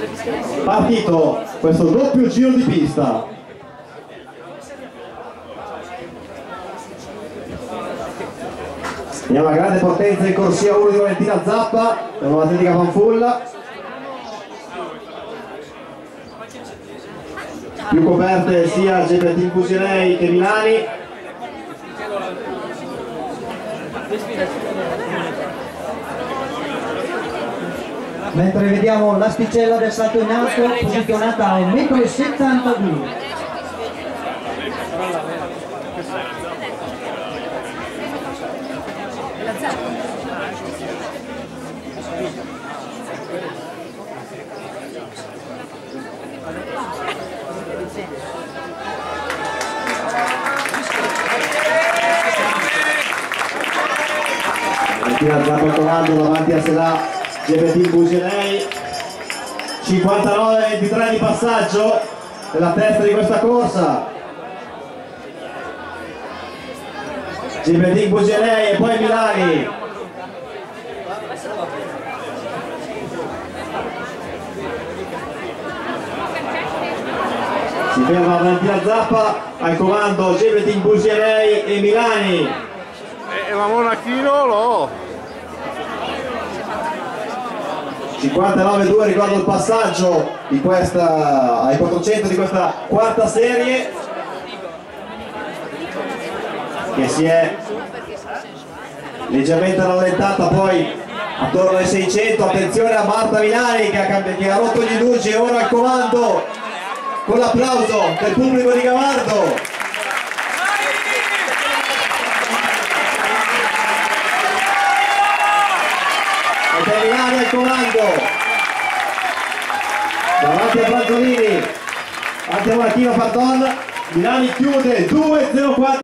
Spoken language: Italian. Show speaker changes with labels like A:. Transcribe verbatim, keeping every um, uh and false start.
A: Partito questo doppio giro di pista. Vediamo la grande potenza in corsia uno di Valentina Zappa per un'atletica fanfulla. Più coperte sia G P T Businei che Milani.
B: Mentre vediamo l'asticella del salto in alto posizionata a un metro e settantadue.
A: Valentina Zappa al comando davanti a Selà G P T Businei. cinquantanove ventitré di passaggio nella testa di questa corsa. G P T Businei e poi Milani. Si ferma Valentina Zappa al comando G P T Businei e Milani.
C: E la Monachino lo
A: cinquantanove due, ricordo il passaggio di questa ai quattrocento di questa quarta serie che si è leggermente rallentata poi attorno ai seicento. Attenzione a Marta Milani che ha, che ha rotto gli indugi e ora al comando con l'applauso del pubblico di Gavardo. Milani al comando davanti a Franzolini, davanti a Monachino, pardon. Milani chiude due zero quattro.